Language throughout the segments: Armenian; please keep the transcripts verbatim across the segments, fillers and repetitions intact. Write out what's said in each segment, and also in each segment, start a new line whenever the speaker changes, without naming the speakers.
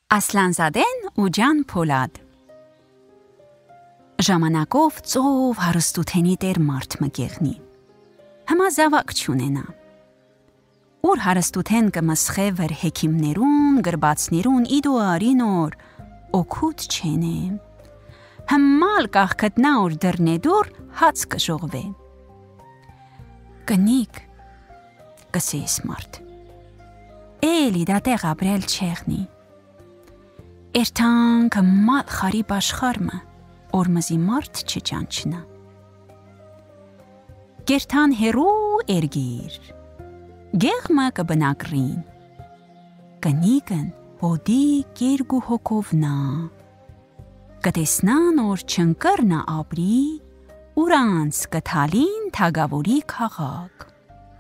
Ասլանզադեն ու Ջան Փոլադ Ժամանակով ծով հարստութենի տեր մարդ մգեղնի Հմա զավակ չունենա Ուր հարստութեն կմսխե վր հեքիմներուն, գրբացներուն իդու արինոր օքուտ չենե Հմմալ կաղքտնա ուր դրնեդուր հաց կժողվե Կնիկ կսես մարդ Էլի դատեղ ապրել չեղնի Էրթանքը մալ խարիբ աշխարմը օրմզի մարդ չճանչնա Գերթան հերու էրգիր Գեղմը կբնակրին Կնիկն հոդի կերգու հոգովնա Կտեսնան որ չնկրնա ապրի ուրանց կթալին թագավորի քաղաք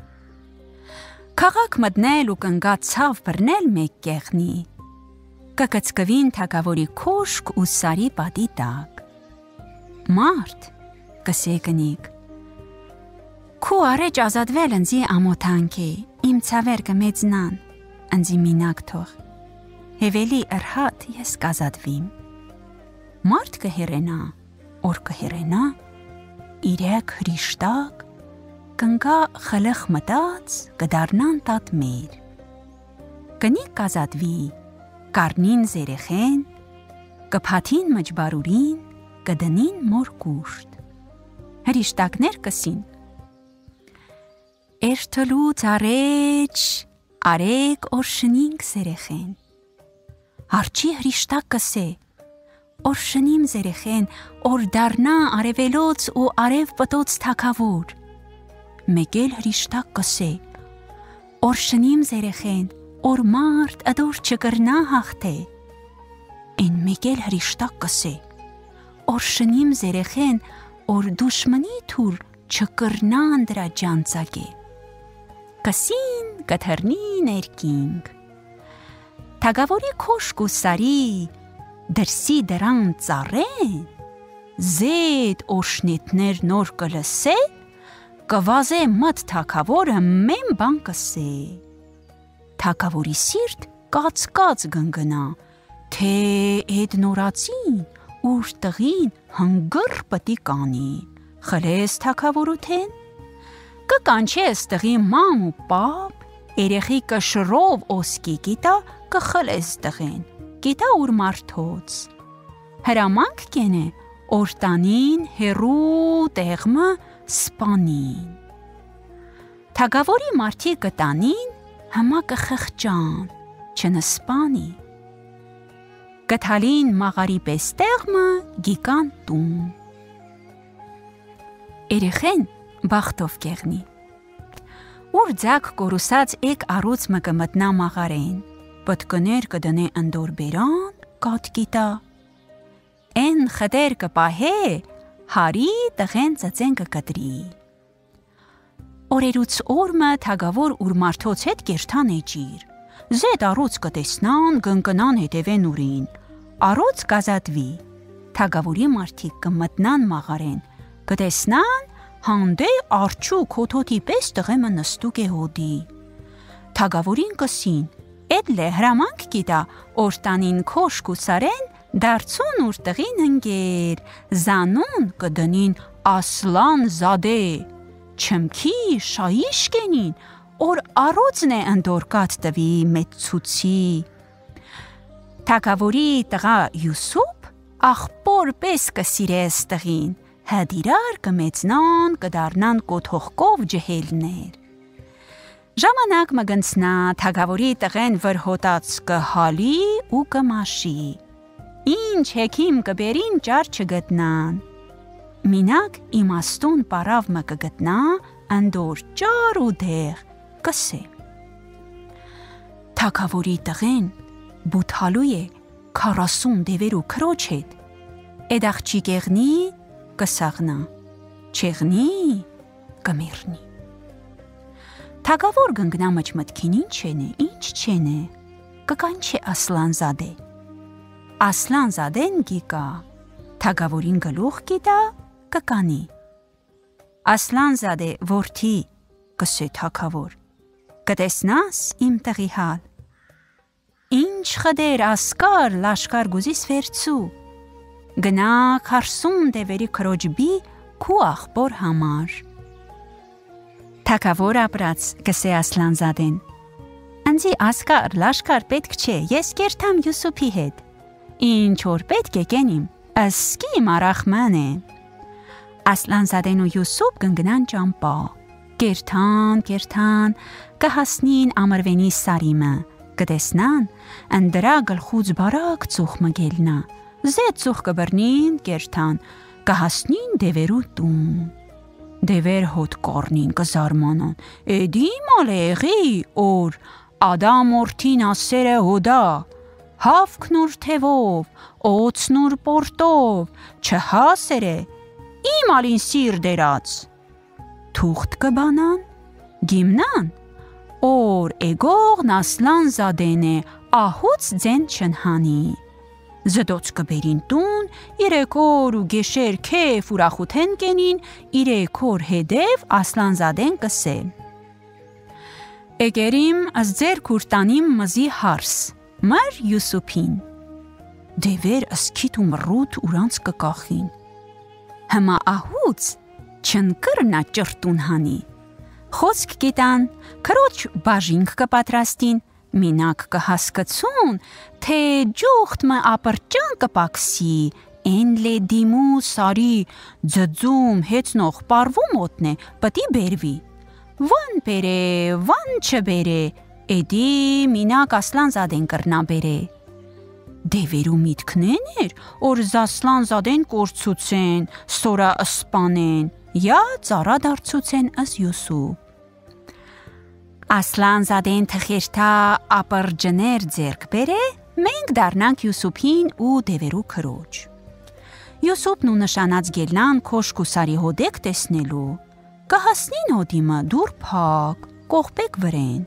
Քաղաք մտնել ու կնգատ ցավ բռնել մեկ կեղնի Կկծկվին թագավորի քոշք ու սարի պատի տակ Մարդ կսե կնիկ Քու արեջ ազատվել ընձի ամոթանքի իմ ցավեր կմեծնան ընձի մինակ թող Հևելի ըրհատ ես կազատվիմ Մարդ կհերենա օր կհերենա իրեք հրիշտակ կնգա խլխ մտած կդառնան տատ մեր Կնիկ կազատվի Կարնին զերեխեն, կփաթին մջբարուրին, կդնին մոր կուշտ, հրիշտակներ կսին Էրթլուց արեջ, արեք օրշնինք զերեխեն Արջի հրիշտակ կսե, օրշնիմ զերեխեն, օր դարնա արևելոց ու արև պտոց թակավոր Մեկ էլ հրիշտակ կսե, օրշնիմ զերեխեն Օր մարդ ադոր չկրնա հաղթե Են մեկ էլ հրիշտակ կսե Օր շնիմ զերեխեն Օր դուշմնի թուր չկրնա անդրա ջանցագե Կսին կթրնի ներքինք Թագավորի քոշք ու սարի Դրսի դրան ծառեն Զեդ օշնետներ նոր կլսե Կվազե մտ թագավորը մեն բան կսե Թագավորի սիրտ կաց-կաց գնգնա, թե էդ նորացին ուր տղին հնգր պտի կանի, խլես թագավորութեն, կկանչես տղի մամ ու պապ, երեխի կշրով ոսկի գիտա կխլես տղեն, գիտա ուր մարդոց, հրամանք կենե օրտանին հերու տեղմը սպանին, թագավորի մարդի կտանին Հմա կխղճան, չնսպանի Կթալին մաղարի պես տեղմը գիկան տուն Երեխեն բախտով կեղնի Ուր ձակ կորուսած էկ առուց մը կմտնա մաղարեն Պտկներ կդնե ընդոր բերան կատ գիտա Են խդեր կպահե հարի տղեն ծծեն կկտրի Օրերուց օրմը թագավոր ուր մարդոց հետ գերթան էջիր, զետ առոց կտեսնան գնկնան հետևեն ուրին, առոց կազատվի, թագավորի մարդիկ կմտնան մաղարեն, կտեսնան հանդե արջու կոթոթի պես տղեմը նստուկ է հոդի, թագավորին կսին, էդ լե հրամանք գիտա օրտանին քոշք ու սարեն դարձուն ուր տղին ընգեր, զանուն կդնին ասլան զադե, Չմքի շայիշ կենին, օր առոցն է ընդորկատ տվի մեծուցի Թագավորի տղա Յուսուպ աղպոր պես կսիրես տղին, հդիրար կմեծնան կդարնան կոթողկով ջհելներ Ժամանակ մգնցնա թագավորի տղեն վր հոտած կհալի ու կմաշի Ինչ հեքիմ կբերին ճար չգտնան Մինակ իմաստուն պարավ մը կգտնա, ընդոր ճար ու դեղ կսե Թագավորի տղեն բութալու է քառասուն դևեր ու քրոջ հետ Էդ աղջի կեղնի կսաղնա, չեղնի կմերնի Թագավոր գնգնա մճմտքին ինչ ենե, ինչ չենե, կկանչե ասլանզադե Ասլանզադեն գիկա, թագավորին գլուխ գիտա կկանի Ասլանզադե որդի կսե թագավոր Կտեսնաս իմ տղի հալ Ինչ Ինչ խդեր ասկար լաշկար գուզիս վերցու։ Գնա քարսուն դևերի քրոջբի քու ախպոր համար։ Թակավոր ապրած գսե Ասլանզադեն։ Անձի ասկար լաշկար պետք չէ, ես կերտամ Յուսուփի հետ։ Ինչ որ պետք է կենիմ, ասկի մարախման է։ Ասլանզադեն ու Յուսուփ գնգնան ճամպա։ Կերտան, կերտան, կհասնին ամրվենի սարիմը, կտեսնան, ընդրա գլխուց բարակ ծուխ մգելնա, զետ ծուխ կբրնին, կերտան, կհասնին դևերու տուն։ Դևեր հոտ կորնին կզարմանան, էդի մալեղի, որ Ադամ որդին ասեր է հոդա, հավքնուր թևով, օծնուր պորտով, չհասեր է, իմ ալին սիր դերած։ Թուղթ կբանան, գիմնան, որ էգողն Ասլանզադեն է ահուց ձեն չնհանի։ Զդոց կբերին տուն, իրեք օր ու գեշեր քեֆ ուրախութեն կենին, իրեք օր հետև Ասլանզադեն կսե։ Էգերիմ աս ձեր քուրտանիմ մզի հարս, մար Յուսուփին։ Դևեր ասքիտ ու մռութ ուրանց կկախին։ Հմա ահուց չնկրնա ճրտուն հանի։ Խոսք գիտան, քրոջ բաժինք կպատրաստին, մինակ կհասկացուն, թե ջուխտ մը ապրճան կպաքսի, են լե դիմու սարի ձձում հեցնող պարվում ոտնե պտի բերվի։ Վան բերե, վան չբերե, էդի մինակ Ասլանզադեն կրնա բերե։ Դևերու միտքնեն էր, որ Ասլանզադեն կորցուցեն, սորա ասպանեն, յա ծառա դարձուցեն ըս Յուսուփ։ Ասլանզադեն թխերթա ապրջներ ձերք բերե, մենք դառնանք Յուսուփին ու դևերու քրոջ։ Յուսուփն ու նշանած գելնան քոշք ու սարի հոդեք տեսնելու, կհասնին հոդիմը դուր փակ, կողպեք վրեն։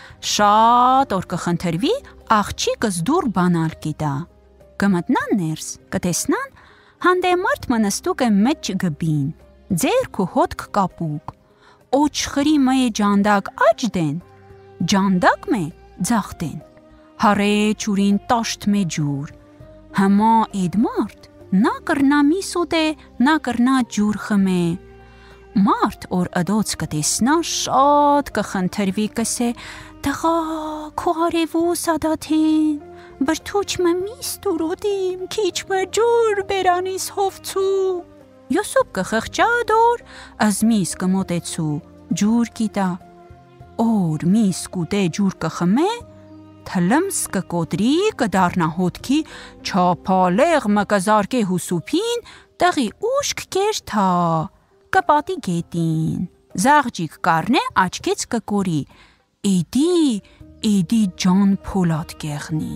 Շատ օր կխնդրվի աղջիկս դուր բանալ կիտա։ Կմտնան ներս, կտեսնան, հանդեմարդ մնստուկ է մեջ գբին, ձերք ու հոտք կապուկ, օչխրի մը է ջանդակ աճդեն, ջանդակ մե ձախտեն, հարե ճուրին տաշտ մե ջուր, հմա էդմարդ, նա կրնա միսուտ է, նա կրնա ջուր խմե, մարդ որ ըդոց կտեսնա շատ կխնդրվի կսե, տղա քո արևու սադաթին, բրթուչ մը միս տուրուդիմ, քիչ մը ջուր բերանիս հովցու։ Յուսուփ կխղճա դոր, ազ միս կմոտեցու, ջուր կիտա, օր միս կուտե ջուր կխմե, թլմս կկոտրի կդառնա հոտքի, չապալեղ մը կզարկե Յուսուփին, տղի ուշք կերթա, կպատի գետին, զաղջիկ կարնե աչքեց կկորի, էդի, էդի ջան փոլատ կեղնի։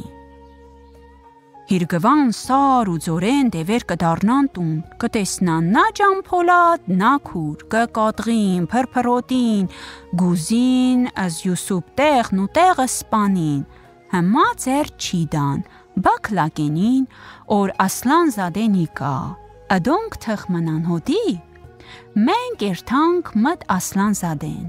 Հիրգվան սար ու ձորեն դևեր կդառնան տուն, կտեսնան նա ջան փոլատ, նա քուր, կկատղին, փրփրոտին, գուզին, ազ Յուսուփ տեղն ու տեղը սպանին, հմա ձեր չիդան, բակլակենին, որ Ասլանզադենի կա, ըդոնք թխմնան հոդի, մենք երթանք մտ Ասլանզադեն։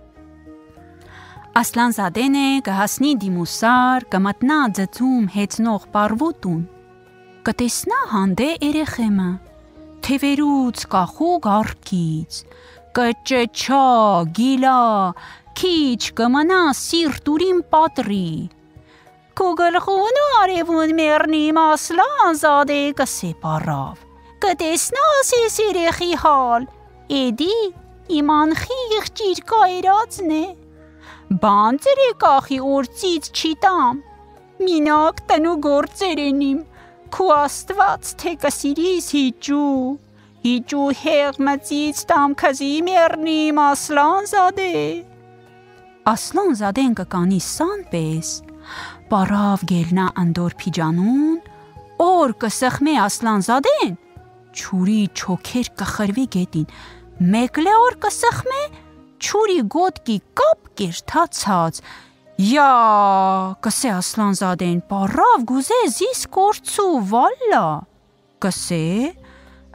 Ասլանզադեն է կհասնի դիմուսար, կմտնա ձծում հեցնող պարվոտուն, կտեսնա հանդե երեխեմը, թևերուց կախու գարքից, կճչա, գիլա, քիչ կմնա սիրտուրին պատրի, քու գլխուն ու արևուն մեռնիմ Ասլանզադե կսե պարավ, կտեսնա սիս երեխի հալ, էդի իման խիղ ճիրկա երածն է, բան ձեր է կախի օրցից չիտամ, մինակ տնու գործերենիմ, քու աստված թե կսիրիս հիճու, հիճու հեղ մծից տամ քզի մեռնիմ Ասլանզադե։ Ասլանզադեն կկանի սան պես, պարավ գելնա անդոր պիջանուն, օր կսխմե Ասլանզադեն, չուրի չոքեր կխրվի գետին, մեկլե օր կսխմե, չուրի գոտկի կապ կերթացած, յա, կսե Ասլանզադեն, պարավ գուզե զիս կորցու վալլա, կսե,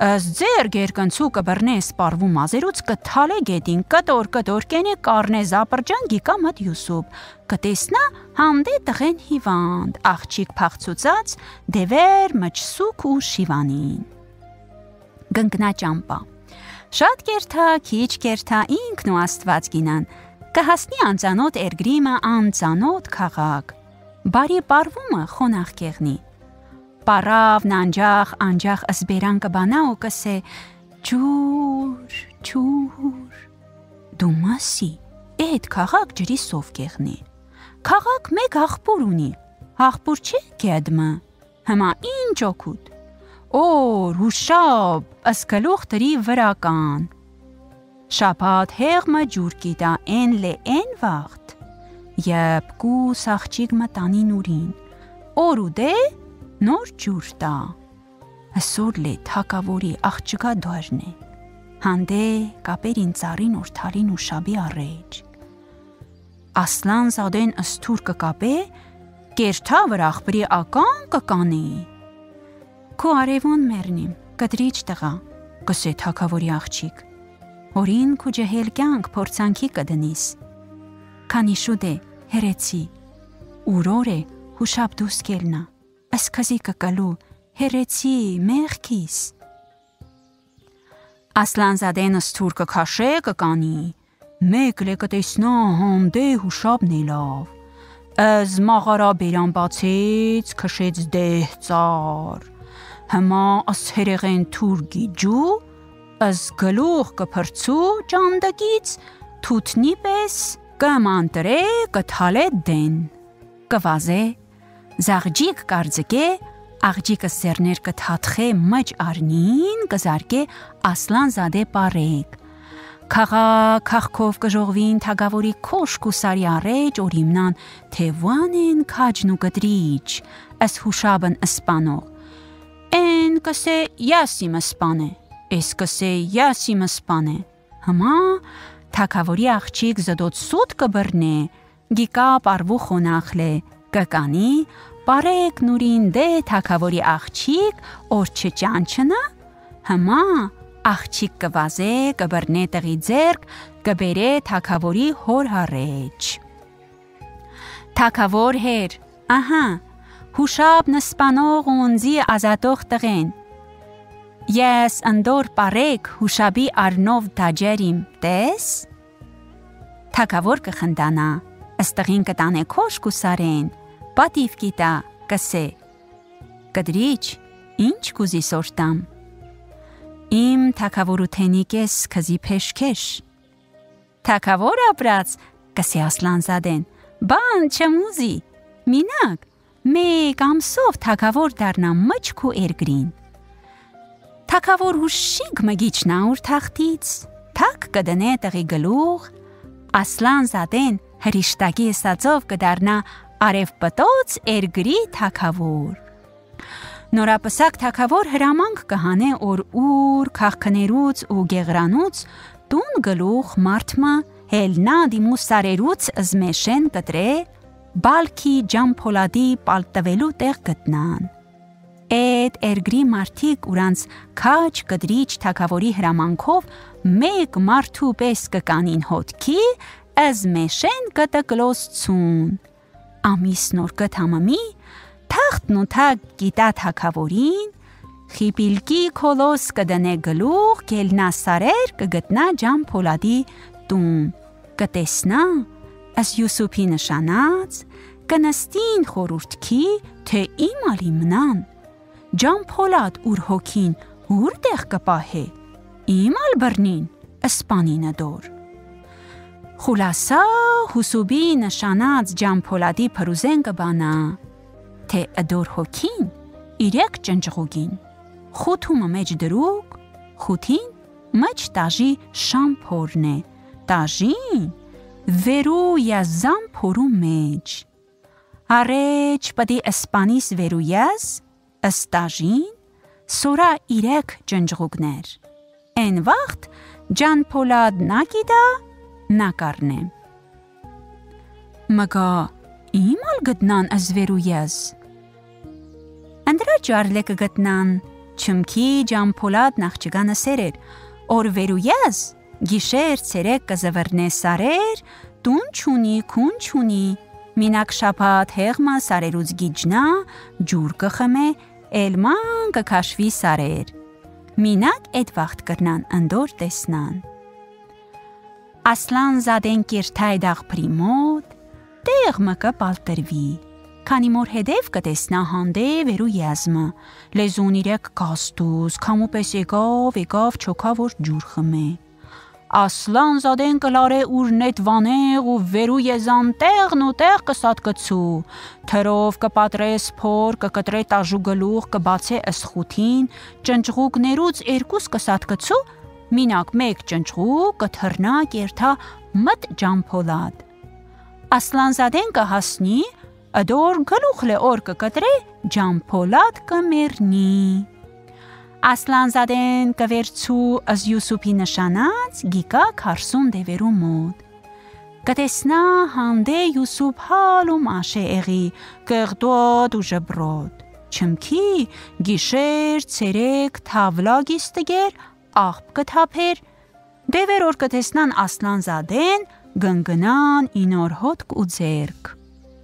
Ըս ձեր գերկնցու կբռնե սպարվու մազերուց կթալե գետին կտոր կտոր կենե կառնե զապրջան գիկա մտ Յուսուփ կտեսնա հանդե տղեն հիվանդ աղջիկ փախցուցած դևեր մճսուկ ու շիվանին գնկնա ճամպա շատ կերթա քիչ կերթա ինքն ու Աստված գինան կհասնի անծանոթ երգրիմը անծանոթ քաղաք բարի պարվումը խոնախ կեղնի Պարավ նանջախ անջախ ասբերան կբանա ու կսե ջուր ջուր դու մասի էդ քաղաք ջրի սով կեղնի քաղաք մեկ աղբուր ունի աղբուր չէ գեդմը հիմա ինչ օգուտ օր հուշապ ասկլուխ տրի վրական շապատ հեղմը ջուր կիտա են լե են վաղտ եբ կու սաղճիգ մտանին ուրին օր ու դե նոր ջուր տա ասոր լե թակավորի աղջկա դորն է հանդե կապերին ծառին օրթալին ու շաբի առեջ ասլան զադեն ըսթուր կկապե կերթա վրախբրի ական կկանի քո արևուն մերնիմ կտրիչ տղա կսե թակավորի աղջիկ օրին քու ջհել կյանք փորձանքի կդնիս քանի շուտ է հերեցի ուրոր է հուշապ դուս կելնա Ասկազի կկալու, հերեցի, մեղքիս։ Ասլանզադեն ըսթուր կքաշե կկանի, մեկ լե կտեսնա հանդե հուշապն էլավ, əz մաղարա բերան բացեց, քշեց դեհ ծար, հիմա աս հերեղեն թուր գիջու, əz գլուխ կփրցու ճանդակից, թութնի պես կմանտրե կթալե դեն, կվազե, Զաղջիկ կարծկե, աղջիկը սերներ կթաթխե մջ արնին, կզարկե ասլան զադե պարեկ։ Քաղա քաղքով կժողվին թագավորի կոշկ ու սարի առեջ օրիմնան, թե վան են կաջն ու կտրիչ, əs հուշաբն ըսպանող։ Են կսե յասիմ ըսպան է, էս կսե յասիմ ըսպան է։ Հմա թագավորի աղջիկ զդոտ սուտ կբրնե, գիկա պարվու խոնախլե, կկանի, պարեկ նուրին դե թակավորի աղջիկ, որ չճանչնա, հիմա աղջիկ կվազե, կբրնե տղի ձերք, կբերե թակավորի հոր հարեջ։ Թակավոր հեր, ահա, հուշապ նսպանող ունձի ազատող տղեն, ես ընդոր պարեկ հուշաբի արնով դաջերիմ, տես? Թակավոր կխնդանա, աստղին կտանե կոշկ ու սարեն, Պատիվ գիտա, կսե, կդրիչ, ինչ կուզի սորտամ, իմ թակավորութենիկ ես կզի պեշքեշ, թակավոր ապրած, կսե ասլանզադեն, բան չմուզի, մինակ, մեկ ամսով թակավոր դարնամ մջք ու երգրին, թակավոր հուշիկ մգիչնա ուր թախտից, թակ կդնե տղի գլուղ, ասլանզադեն հրիշտակի ասածով կդարնա Արև պտոց երգրի թակավոր։ Նորապսակ թակավոր հրամանք կհանե որ ուր քաղքներուց ու գեղրանուց տուն գլուխ մարդմը հելնա դիմու սարերուց զմեշեն կտրե բալքի ջամփոլադի պալտվելու տեղ գտնան։ Էդ երգրի մարդիկ ուրանց քաչ կդրիչ թակավորի հրամանքով մեկ մարդու պես կկանին հոտքի զմեշեն կտկլոսցուն։ Ամիս նոր կթամամի, թախտն ու թակ գիտա թակավորին, խիպիլկի կոլոս կդնե գլուղ, գելնա սարեր կգտնա ջամ պոլադի տուն, կտեսնա, աս Յուսուփի նշանած, կնստին խորուրդքի, թե իմ ալի մնան, ջամ պոլադ ուր հոգին, ուր տեղ կպահե, իմ ալ բրնին, ասպանինը դոր։ Խուլասա հուսուբի նշանած ջամփոլադի փրուզեն կբանա, թե ըդոր հոգին իրեք ճնճղուգին, խութումը մեջ դրուկ, խութին մեջ տաժի շամփորն է, տաժին վերու եզամ փորու մեջ, Արեջ պդի ասպանիս վերույազ, աստաժին, սորա իրեք ճնջղուգներ, են վաղտ ջան պոլադ նագիդա, նակարն է։ Մգա իմ ալ գտնան ազ վերույազ, ընդրա ճարլե կգտնան, Չմքի ջամփոլատ նախճգանը սերեր, օր վերույես, գիշեր ցերեկ կզվրնե սարեր, տուն չունի, քուն չունի, մինակ շապատ հեղմա սարերուց գիջնա, ջուր կխմե, էլման կքաշվի սարեր, մինակ էդ վաղտ կրնան ընդոր տեսնան։ Ասլան զադեն կիրթայ դաղպրի մոտ, տեղ մկը պալտրվի, քանի մոր հետև կտեսնա հանդև երու եզմը, լեզուն իրեք կաստուս, քամու պես եկավ, եկավ չոքա որ ջուր խմե։ Ասլան զադեն կլարե ուր նետվանեղ ու վերու եզան տեղն ու տեղ կսատկցու, թրով կպատրե սփոր, կկտրե տաժու գլուխ, կբացե ըսխութին, ճնճղուկներուց երկուս կսատկցու, մինակ մեկ ճնճղուկ կթռնա կերթա մտ ջամփոլատ։ Ասլան զադեն կհասնի, Ադոր գլուխլե օր կկտրե ջամփոլատ կմերնի։ Ասլան զադեն կվերցու ըզ Յուսուփի նշանած գիկա քարսուն դևերու մոտ։ Կտեսնա հանդե Յուսուփ հալ ու մաշե եղի, կեղդոտ ու ժբրոտ։ Չմքի գիշեր ցերեկ թավլա գիստգեր, աղբ կթափեր, դևեր օր կտեսնան Ասլան զադեն, գնգնան ինոր հոտք ու ձերք։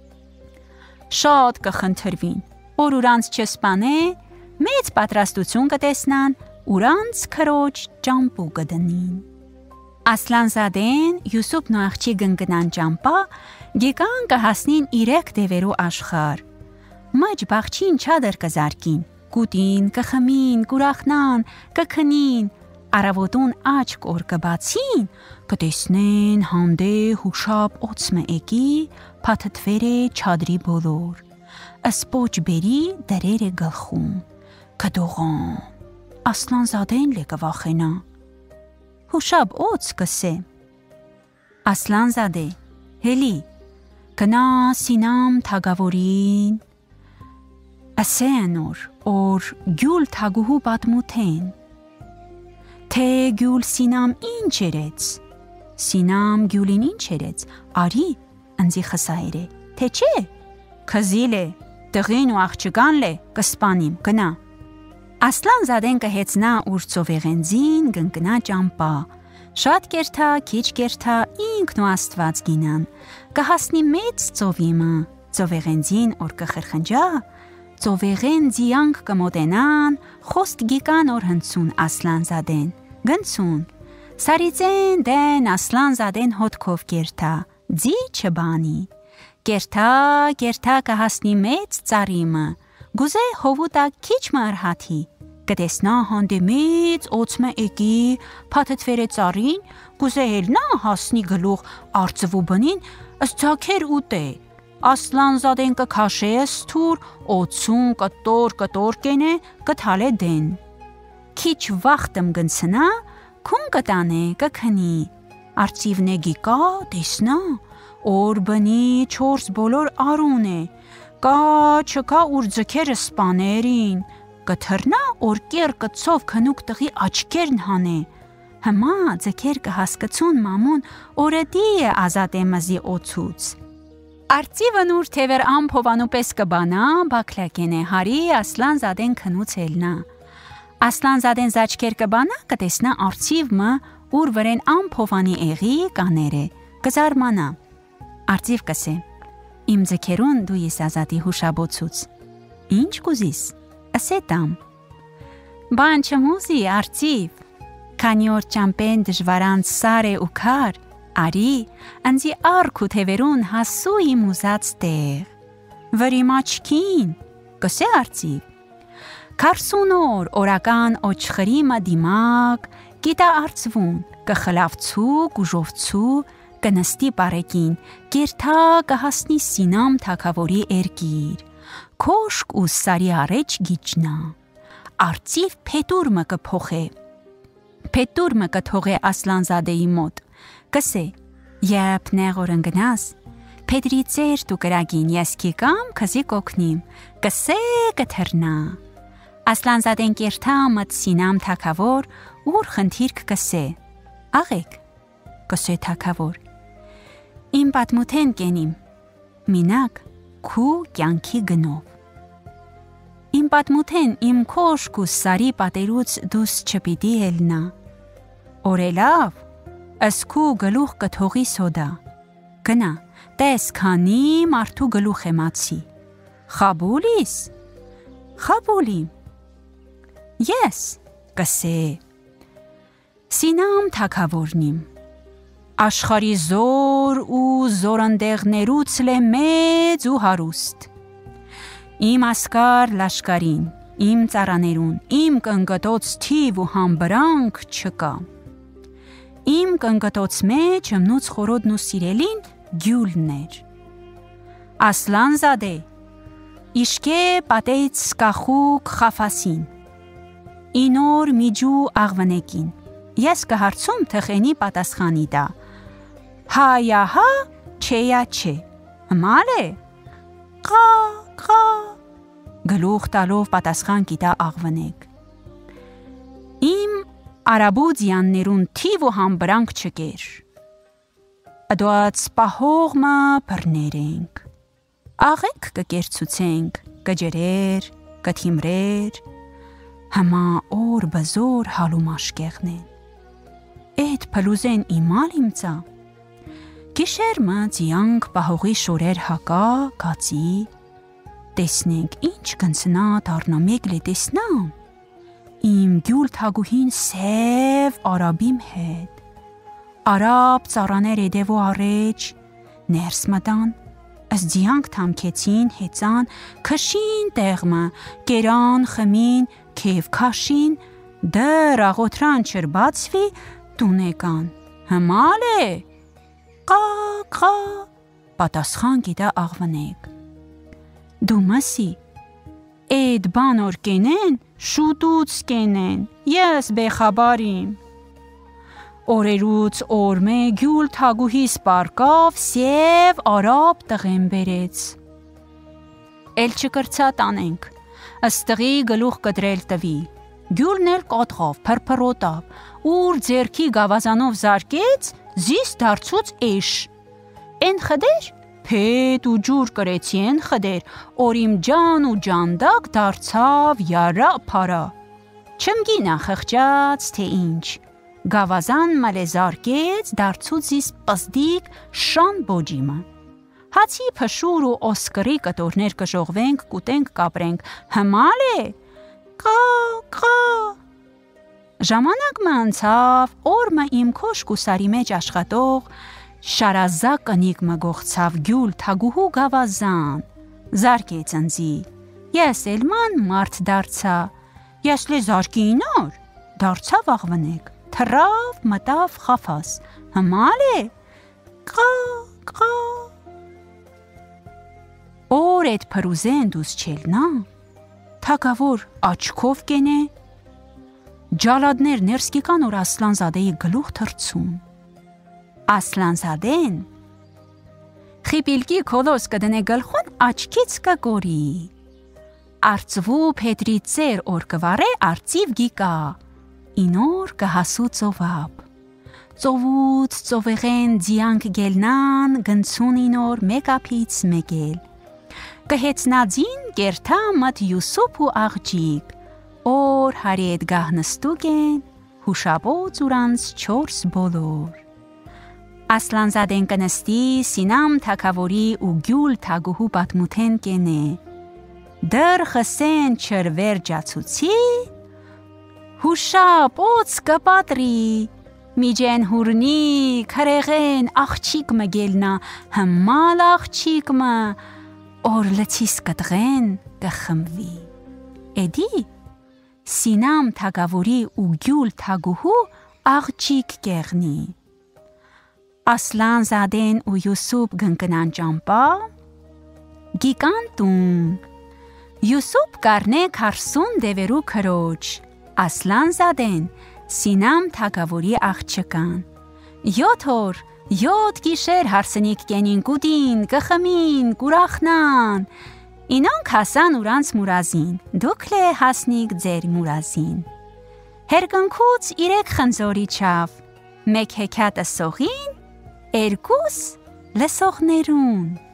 Շատ կխնդրվին, որ ուրանց չսպանե, մեծ պատրաստություն կտեսնան, ուրանց քրոջ ճամպու կդնին։ Ասլան զադեն Յուսուփն ու աղջի գնգնան ճամպա, գիկան կհասնին իրեք դևերու աշխար։ Մջ բաղջին չադր կզարկին, կուտին, կխմին, կուրախնան, կքնին, Արավոտուն աչք օր կբացին, կտեսնեն հանդե հուշապ օծմը եկի, փաթթվերը չադրի բոլոր, ասպոչ բերի դրերը գլխում, կդողան, Ասլան զադեն լե կվախենա, հուշապ օծ կսե, Ասլան զադե, հելի, կնա սինամ թագավորին, ասեն օր, օր գյուլ թագուհու պատմութեն, Թե գյուլ սինամ ինչ երեց, սինամ գյուլին ինչ երեց, արի ընձի խսայր է, թե չէ, կզիլ է, տղին ու աղջկան լե, կսպանիմ, կնա։ Ասլան զադեն կհեցնա ուր ծովեղենձին գնկնա ճամպա, շատ կերթա, քիչ կերթա, ինքն ու աստված գինան, կհասնի մեծ ծովիմը, ծովեղենձին օր կխրխնջա, ծովեղեն ձիանք կմոտենան, խոստ գիկան օր հնցուն Ասլան զադեն, գնցուն, սարիծեն դեն Ասլան զադեն հոտքով կերթա, ձի չբանի, կերթա, կերթա կհասնի մեծ ծարիմը, գուզե հովուտա քիչ մարհաթի, կտեսնա հանդե մեծ օծմը եկի, փաթթվերը ծարին, գուզե հելնա հասնի գլուխ արծվու բնին, ըսձակեր ուտե, Ասլան զադեն կքաշե սթուր, օծուն կտոր կտոր կենե, կթալե դեն։ Քիչ վախտմ գնցնա, քուն կտանե, կքնի, արծիվնե գիկա, տեսնա, օր բնի չորս բոլոր արուն է, կա չկա ուր ձքերը սպաներին, կթռնա օր կեր կծով քնուկ տղի աչքերն հանե, հմա ձքեր կհասկցուն մամուն օրդի է ազատ է մզի օծուց։ Արծիվն ուր թևեր ամփովանու պես կբանա, բակլակեն է հարի Ասլան զադեն քնուց ելնա։ Ասլան զադեն զաչքեր կբանա, կտեսնա արծիվը, ուր վրեն ամփովանի եղի կաները, կզարմանա։ Արծիվ կսե, իմ ձքերուն դու ես ազատի հուշաբոցուց։ Ինչ կուզիս, ասե տամ։ Բան չմուզի արծիվ, քանի օր ճամպեն դժվարանց սար է ու քար, Արի, ընձի արք ու թևերուն հասու իմ ուզած տեղ, վրիմ աչքին, կսե արծիվ, քարսուն օր օրական օչխրիմը դիմակ, գիտա արծվուն, կխլավցու, կուժովցու, կնստի պարեկին, կերթա կհասնի սինամ թագավորի երկիր, քոշկ ու սարի արեջ գիջնա, արծիվ փետուրմը կփոխե, փետուրմը կթողե Ասլան զադեի մոտ, Կսե, երբ նեղոր ընգնաս, Պետրի ծերտ ու կրագին ես կիկամ կզի կոքնիմ, կսե կթրնա, Ասլան զադեն կերթա մտ սինամ թագավոր, ուր խնդիրք կսե, աղեք, կսե թագավոր, իմ պատմութեն կենիմ, մինակ քու կյանքի գնով, իմ պատմութեն իմ քոշք ու սարի պատերուց դուս չպիտի ելնա։ Օրելավ, ըսկու գլուխ կթողի սոդա։ Գնա, տես քանի մարդու գլուխ եմացի։ Խաբուլիս, խաբուլի։ Ես, կսե։ Սինամ թագավորնիմ։ Աշխարի զոր ու զորանդեղներուց լե մեծ ու հարուստ։ Իմ ասկար լաշկարին, իմ ծառաներուն, իմ կնգտոց թիվ ու համբրանք չկա։ Իմ կնգտոց մեջ ըմնուց խորոդն ու սիրելին գյուլն էր։ Ասլանզադե, իշկե պատեց կախուկ խաֆասին, ինոր միջու աղվնեկին, ես կհարցում թխենի պատասխանի դա, հայահա չեյա չէ, մալ է, կա, կա, գլուխ տալով պատասխան գիտա աղվնեք։ Իմ արաբուձյաններուն թիվ ու համբրանք չկեր, ըդոած պահողմը բրներ ենք, աղեք կկերցուցենք, կջերեր, կթիմրեր, համա օր բզոր հալում աշկեղնեն, էդ պլուզեն իմալ իմծա, գիշերմը ձիանք պահողի շորեր հակա, կացի, տեսնենք ինչ կնցնա դարնա մեկ լե տեսնամ, իմ գյուլ թագուհին սև արաբիմ հետ, արաբ ծառաներ էդևո առեջ, ներս մտան, ըս ձիանք թամքեցին, հեծան, քշին տեղմը, կերան, խմին, քև քաշին, դր աղոթրան չրբացվի, տուն եկան, հմալ է, կա, կա, պատասխան գիտա աղվնեք, դու մսի, էդ բան որ կենեն, շուտուց կենեն, ես բեխաբարիմ, օրերուց օրմե գյուլ թագուհիս պարկավ, սև արապ տղեն բերեց, էլ չկրցա տանենք, ըստղի գլուխ կդրել տվի, գյուլն էլ կոտղավ, պրպրոտավ, ուր ձերքի գավազանով զարկեց, զիս դարձուց էշ, են խդեր, պետ ու ջուր կրեցի են խդեր, օրիմ ջան ու ջանդակ դարձավ յարա պարա, չմգինա խղճաց թե ինչ, գավազան մալե զարկեց, դարձուց զիս պզդիկ շան բոջիմը, հացի փշուր ու օսկրի կտորներ կժողվենք, կուտենք կապրենք, հմալ է, կա, կա, ժամանակ մը անցավ, օրմը իմ քոշք ու սարի մեջ աշխատող, շարազակ կնիկ մը գողցավ գյուլ թագուհու գավազան, զարկեց ընձի, ես էլման մարդ դարձա, ես լե զարկի ինոր, դարձավ աղվնեք, թրավ մտավ խաֆաս, հմալ է, կա, կա, օր էդ պրուզեն դուս չելնա, թագավոր աչքով կենե, ջալադներ ներս կեկան որ ասլանզադեի գլուխ թրցում, ասլանզադեն, խիպիլկի քոլոս կդնե գլխուն աչքից կգորի, արծվու փետրի ծեր օր կվարե արծիվ գիկա, ինոր կհասու ծովապ, ծովուց ծովեղեն ձիանք գելնան, գնցուն ինոր մեկ ափից մեկել, կհեցնածին կերթա մտ յուսուպ ու աղջիկ, օր հարետ գահնստուկ են, հուշապոց ուրանց չորս բոլոր, ասլանզադեն կնստի սինամ թագավորի ու գյուլ թագուհու պատմութեն կենե, դր խսեն չրվեր ջացուցի, հուշապոց կպատրի, միջեն հուրնի, քրեղեն աղջիկ մը գելնա, հմալ աղջիկ մը, օր լցիս կտղեն կխմվի, էդի, սինամ թագավորի ու գյուլ թագուհու աղջիկ կեղնի, ասլանզադեն ու յուսուպ գնկնան ճամպա, գիկան տունգ, յուսուպ կարնե քարսուն դևերու քրոջ, ասլանզադեն սինամ թագավորի աղջկան, յոթ օր, յոթ գիշեր հարսնիկ կենին կուտին, կխմին, կուրախնան, ինոնք հասան ուրանց մուրազին, դուք լե հասնիք ձեր մուրազին, հերկնքուց իրեք խնձորի չավ, մեկ հեքյատը սողին, երկուս լսողներուն,